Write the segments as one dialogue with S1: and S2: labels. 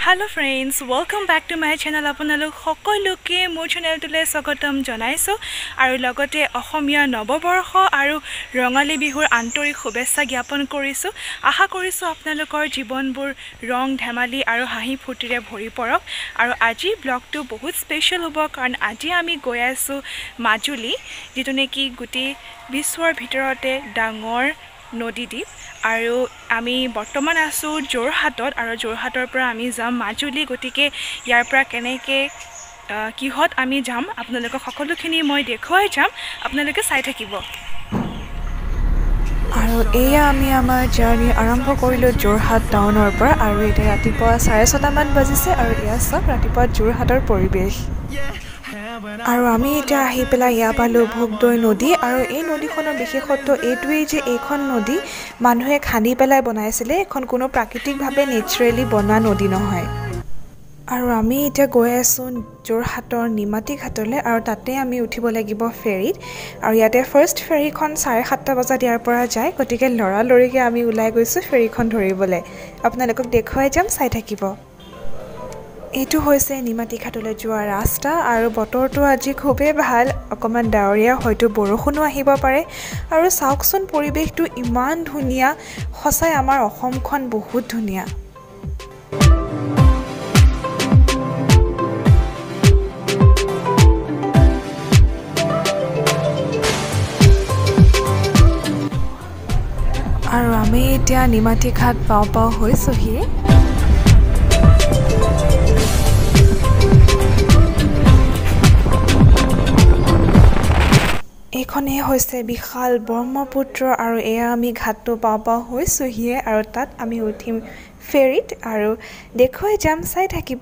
S1: Hello friends, welcome back to my channel. আপোনালোক সকলোকে মোৰ চেনেলটোলৈ স্বাগতম জনাইছো আৰু লগতে অসমীয়া নৱবৰ্ষ আৰু ৰঙালী বিহুৰ আন্তৰিক শুভেচ্ছা জ্ঞাপন কৰিছো। আশা কৰিছো আপোনালোকৰ জীৱনবোৰ ৰং ধেমালি আৰু হাঁহি ফুৰ্তিৰে ভৰি পৰক আৰু আজি ব্লগটো বহুত স্পেশাল হ'ব কাৰণ আজি আমি গৈ আছো মাজুলী যেটো নেকি গোটেই বিশ্বৰ ভিতৰতে ডাঙৰ নদীদ্বীপ আৰু আমি বৰ্তমান আছো জোৰহাটত আৰু জোৰহাটৰ পৰা আমি যাম মাজুলী গতিকে ইয়াৰ পৰা কেনেকৈ কিহত আমি যাম আপোনালোকক সকলোখিনি মই দেখুৱাই যাম আপোনালোকে চাই থাকিব আৰু এয়া আমি আমাৰ জাৰ্নি আৰম্ভ কৰিলো জোৰহাট টাউনৰ পৰা আৰু এটা ৰাতিপুৱা 6:30 মান বাজিছে আৰু এয়া সব ৰাতিপুৱা জোৰহাটৰ পৰিবেশ আৰু আমি এটা আহি পেলাই ইয়া পালো ভোগদৈ নদী আৰু এই নদীখনৰ বিশেষত্ব এইটোৱেই যে এইখন নদী মানুহে খান্দি পেলাই বনাইছিলে এখন কোনো প্ৰাকৃতিকভাৱে নেচাৰেলি বনোৱা নদী নহয় আৰু আমি এতিয়া গৈ আছো জোৰহাটৰ নিমাতী ঘাটলৈ আৰু তাতে আমি উঠিব লাগিব ফেৰীত আৰু ইয়াতে ফাৰ্স্ট ফেৰীখন 7:30 বজাত ইয়াৰ পৰা যায় গতিকে লৰালৰিকে আমি ওলাই গৈছো ফেৰীখন ধৰিবলৈ আপোনালোকক দেখুৱাই যাম চাই থাকিব এইটো হৈছে নিমাতী ঘাটলৈ যোৱা ৰাস্তা আৰু বতৰটো আজি খুবেই ভাল অকমান ডাৱৰীয়া হয়তো বৰষুণো আহিব পাৰে আৰু চাওকচোন পৰিবেশটো ইমান ধুনীয়া সঁচাই আমাৰ অসমখন বহুত ধুনীয়া আৰু আমি এতিয়া নিমাতী ঘাট পাওঁ হৈছোহি এইখনে হৈছে বিশাল ব্ৰহ্মপুত্ৰ আৰু এয়া আমি ঘাটটো পাওঁ হৈছোহিয়ে আৰু তাত আমি উঠিম ফেৰীত আৰু দেখুৱাই যাম চাই থাকিব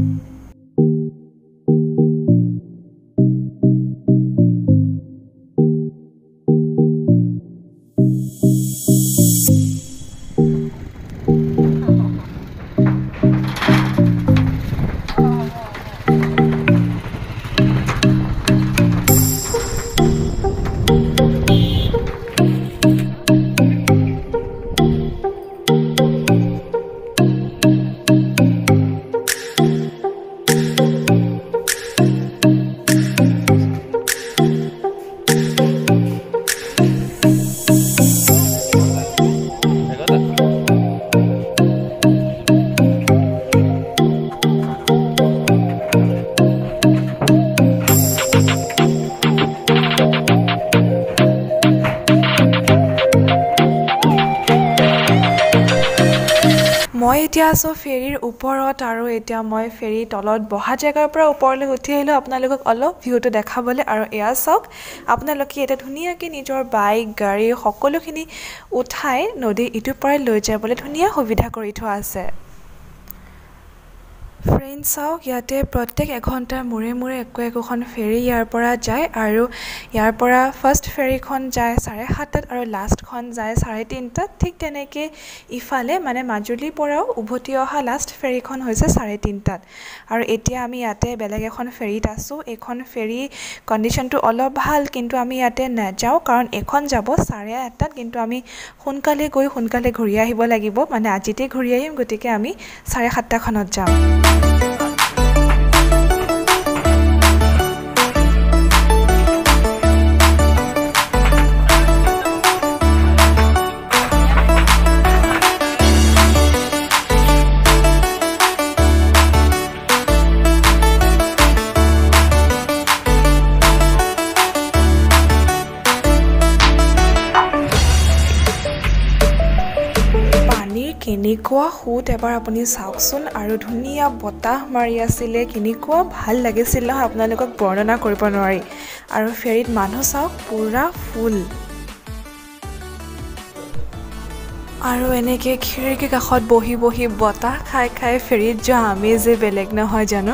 S1: মই এতিয়া আছো ফেৰীৰ ওপৰত আৰু এতিয়া মই ফেৰী তলত বহা জায়গাৰ পৰা ওপৰলৈ উঠি আহিলো আপোনালোকক অলপ ভিউটো দেখাবলৈ আৰু এয়া চাওক আপোনালোকে এটা ধুনীয়াকৈ নিজৰ বাইক গাড়ী সকলোখিনি উঠাই নদী ইটো পৰাই লৈ যাবলৈ ধুনীয়া সুবিধা কৰি থোৱা আছে ফ্ৰেন্ড চাওক ইয়াতে প্ৰত্যেক এঘণ্টাৰ মূৰে মূৰে একোখন ফেৰী ইয়াৰ পৰা যায় আৰু ইয়াৰ পৰা ফাৰ্স্ট ফেৰীখন যায় 7:30 আৰু লাষ্টখন যায় 3:30 ঠিক তেনেকৈ ইফালে মানে মাজুলীৰ পৰাও উভতি অহা লাষ্ট ফেৰীখন হৈছে 3:30 আৰু এতিয়া আমি ইয়াতে বেলেগ এখন ফেৰীত আছো এখন ফেৰী কণ্ডিশ্যনটো অলপ ভাল কিন্তু আমি ইয়াতে নাযাওঁ কাৰণ এখন যাব 8:30 কিন্তু আমি সোনকালে গৈ সোনকালে ঘূৰি আহিব লাগিব মানে আজিতে ঘূৰি আহিম গতিকে আমি 7:30 খনত যাম কেনেকুৱা খুত এবাৰ আপুনি চাওকচোন আৰু ধুনীয়া বতাহ মাৰি আছিলে কেনেকুৱা ভাল লাগিছিল নহয় আপোনালোকক বৰ্ণনা কৰিব নোৱাৰি আৰু ফেৰীত মানুহ চাওক পুৰা ফুল আৰু এনেকৈ খিৰিকী কাষত বহি বহি বতাহ খাই ফেৰীত যোৱা আমি যে বেলেগ নহয় জানো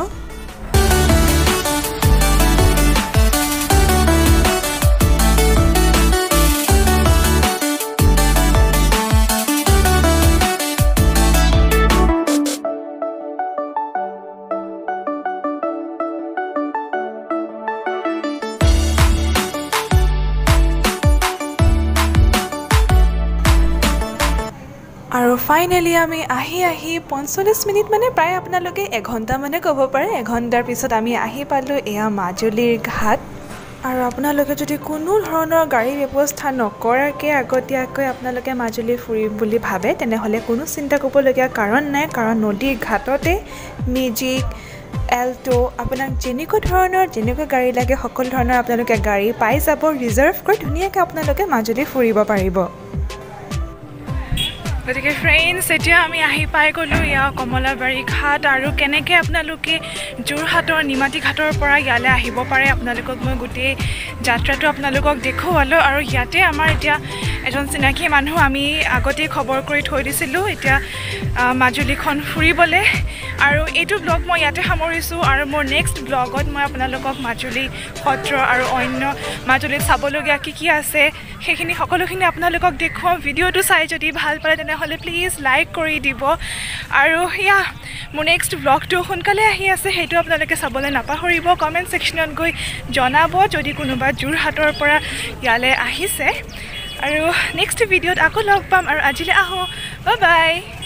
S1: আৰু ফাইনেলি আমি আহি 45 মিনিট মানে প্ৰায় আপোনালোকে এঘণ্টা মানে ক'ব পাৰে এঘণ্টাৰ পিছত আমি আহি পালোঁ এয়া মাজুলীৰ ঘাট আৰু আপোনালোকে যদি কোনো ধৰণৰ গাড়ী ব্যৱস্থা নকৰাকৈ আগতীয়াকৈ আপোনালোকে মাজুলী ফুৰিম বুলি ভাবে তেনেহ'লে কোনো চিন্তা কৰিবলগীয়া কাৰণ নাই কাৰণ নদীৰ ঘাটতে মেজিক এল্টো আপোনাক যেনেকুৱা গাড়ী লাগে সকলো ধৰণৰ আপোনালোকে গাড়ী পাই যাব ৰিজাৰ্ভ কৰি ধুনীয়াকৈ আপোনালোকে মাজুলী ফুৰিব পাৰিব গতিকে ফ্ৰেণ্ডছ এতিয়া আমি আহি পাই গ'লোঁ ইয়াৰ কমলাবাৰী ঘাট আৰু কেনেকৈ আপোনালোকে যোৰহাটৰ নিমাতী ঘাটৰ পৰা ইয়ালৈ আহিব পাৰে আপোনালোকক মই গোটেই যাত্ৰাটো আপোনালোকক দেখুৱালোঁ আৰু ইয়াতে আমাৰ এতিয়া এজন চিনাকি মানুহ আমি আগতেই খবৰ কৰি থৈ দিছিলোঁ এতিয়া মাজুলীখন ফুৰিবলৈ আৰু এইটো ব্লগ মই ইয়াতে সামৰিছোঁ আৰু মোৰ নেক্সট ব্লগত মই আপোনালোকক মাজুলী সত্ৰ আৰু অন্য মাজুলীত চাবলগীয়া কি আছে সেইখিনি সকলোখিনি আপোনালোকক দেখুৱাম ভিডিঅ'টো চাই যদি ভাল পালে তেনেহ'লে প্লিজ লাইক কৰি দিব আৰু ইয়া মোৰ নেক্সট ব্লগটো সোনকালে আহি আছে সেইটো আপোনালোকে চাবলৈ নাপাহৰিব কমেণ্ট ছেকশ্যনত গৈ জনাব যদি কোনোবা যোৰহাটৰ পৰা ইয়ালৈ আহিছে আৰু নেক্সট ভিডিঅ'ত আকৌ লগ পাম আৰু আজিলৈ আহোঁ বাই বাই